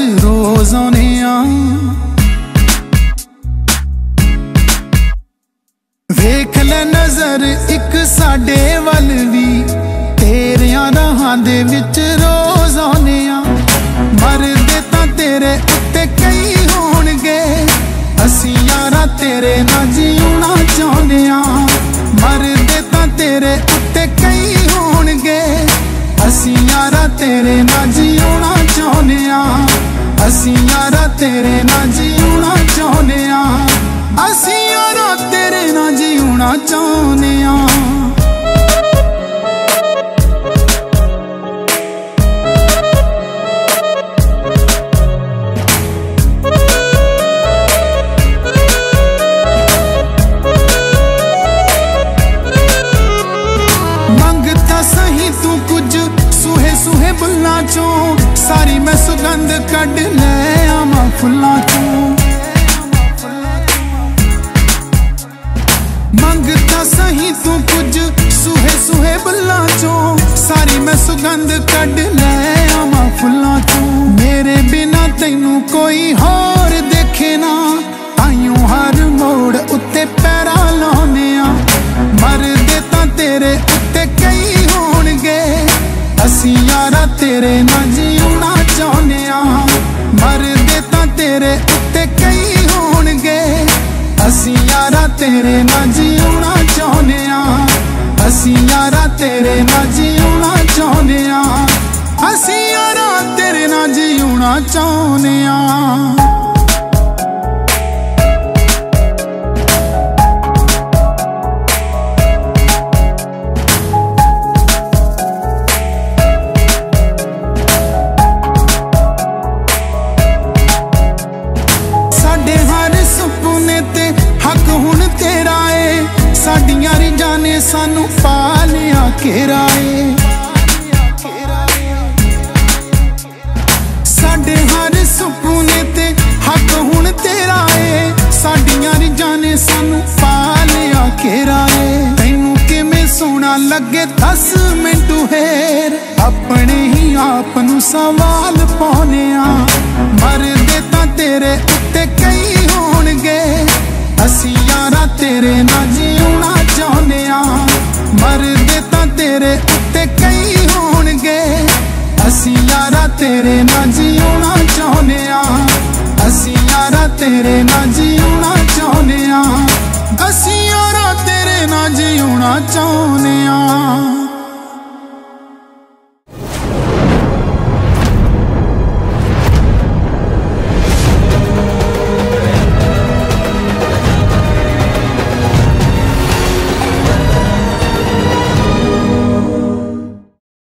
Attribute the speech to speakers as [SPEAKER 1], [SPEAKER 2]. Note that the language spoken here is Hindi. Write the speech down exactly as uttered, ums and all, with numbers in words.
[SPEAKER 1] रोज आने आ। वेख ले नजर इक साडे वल वी, तेरियां राहां दे विच रोज आने आ। मरदे तां तेरे उत्ते कई होणगे, असी यारा तेरे ना जीना चाहुंदे आ। मरदे तां तेरे उत्ते कई होणगे, असी यारा तेरे ना जीना चाहुंदे आ। असी यारा तेरे ना जीना चाहुंदे आ। असी यारा तेरे ना जीना चाहुंदे आ। सारी मैं सुगंध कड ले आवां फुल्लां चों। मंगता सही तू कुछ सूहे सूहे बुल्लां चों, सारी मैं सुगंध कड ले आवां फुल्लां चों। मेरे बिना तैनू कोई होर देखे ना, ताइयों हर मोड़ उत्ते पैरा लाउने आ। मरदे तां तेरे उत्ते कई होणगे, असी यारा तेरे ना जीना चाहुंदे आ। मरदे तां तेरे उत्ते कई होणगे, असी यारा तेरे ना जीना चाहुंदे आ। असी यारा तेरे ना जीना चाहुंदे आ। असी यारा तेरे ना जीना चाहुंदे आ। साडियां रिजां ने सानू पालिया घेरा ए, साडे हर सुपने ते हक हुण तेरा ए। साडियां रिजां ने सानू पालिया घेरा ए। तैनू किवें सोहना लगे दस मिंटू हेर, अपने ही आप नू सवाल पाउने आ। मरदे तां तेरे उत्ते कई होणगे, असी यारा तेरे ना जीना चाहुंदे आ। मरदे तां तेरे उत्ते कई होणगे, असी यारा तेरे ना जीना चाहुंदे आ। असी यारा तेरे ना जीना चाहुंदे आ। असी यारा तेरे ना जीना चाहुंदे आ।